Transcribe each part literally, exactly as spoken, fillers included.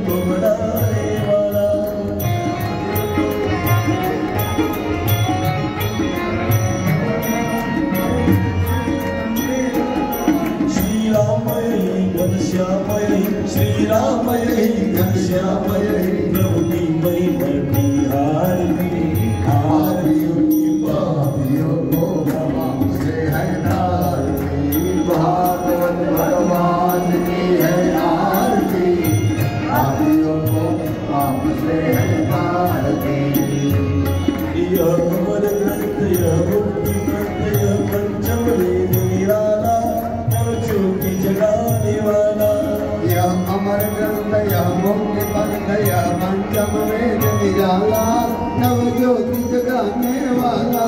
को बढ़ाने वाला। श्री रामय घनश्यामय श्री रामय घनश्यामय प्रभु की महिमा की आरती आरतियों की पापियों को नमः से है आरती भागवत भगवान की है आरती पापियों को पाप से है आरती। यह अमर ग्रंथ यह मुक्ति ग्रंथ यह पंचम वेद निराला नवजों की जगाने वाला। यह अमर ग्रंथ यह मुक्ति ग्रंथ यह पंचम वेद निराला नवज्योति जगाने वाला।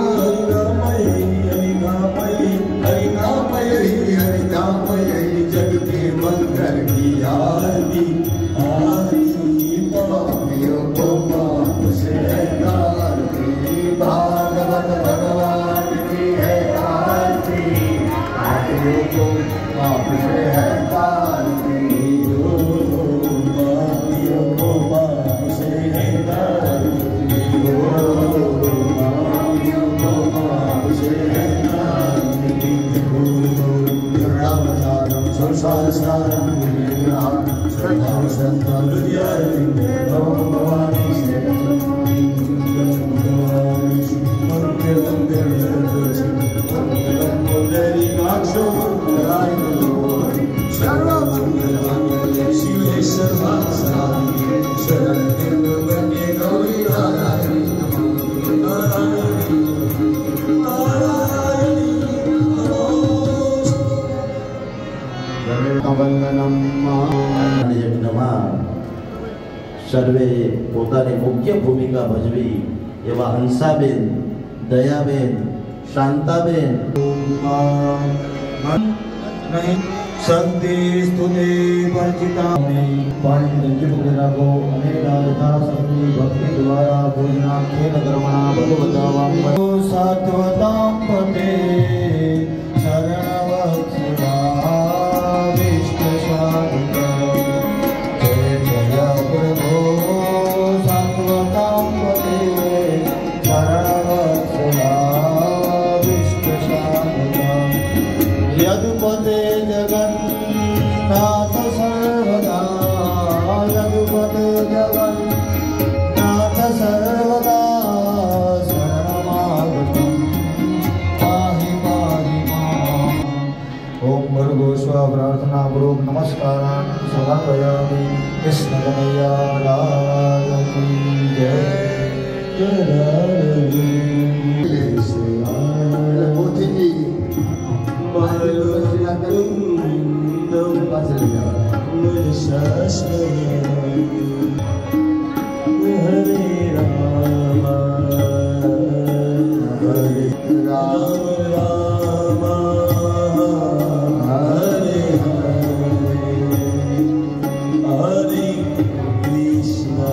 हरि नामय हरि नामय हरि नामय जग के मंत्र की आरती आरती पापियों को पाप से है आरती भागवत भगवान की है आरती पापियों को पाप से है आरती पापियों को पाप से है आरती पापियों को पाप से है आरती। रामचारम संसार सारम श्रद्धा श्रद्धा भगवानी से मंदिर मंदिर सर्वमंगल मंगल शिवे सर्वासाधि शरण्ये गौरी नारायणी नारायणी नारायणी वंदनम सर्वे पोतानी मुख्य भूमिका भजवी एवं हंसाबेन दयाबेन शांताबेन शक्ति स्तुति वर्जिता को अनेका यथाशक्ति भक्ति द्वारा पूजनाख्येन कर्मणा भगवता वाङ्मयो सात्वतां पते शरणवत्सला विष्णुस्वामिका जय जय प्रभो सात्वतां पते शरणवत्सला विष्णुस्वामिका यदुपते जगन्नाथ सर्वदा यदुपते जगन्नाथ सर्वदा शरणमागतं पाहि पाहि माम्। ओम भर्गोस्व प्रार्थना पूर्वक नमस्कारान् समर्पयामि। कृष्ण कन्हैया लाल की जय। हरे राम हरे राम हरे हरे हरे कृष्ण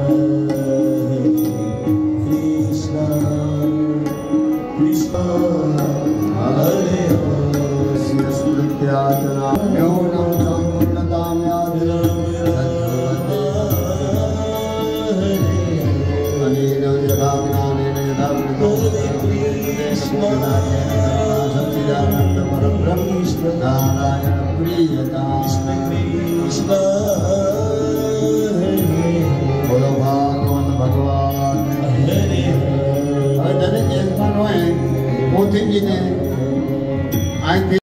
कृष्ण कृष्ण हरे हरे शिवस्मृत्याचना नारायण प्रियता कृष्ण कृष्ण बोलो भगवान भगवान हरे हरे।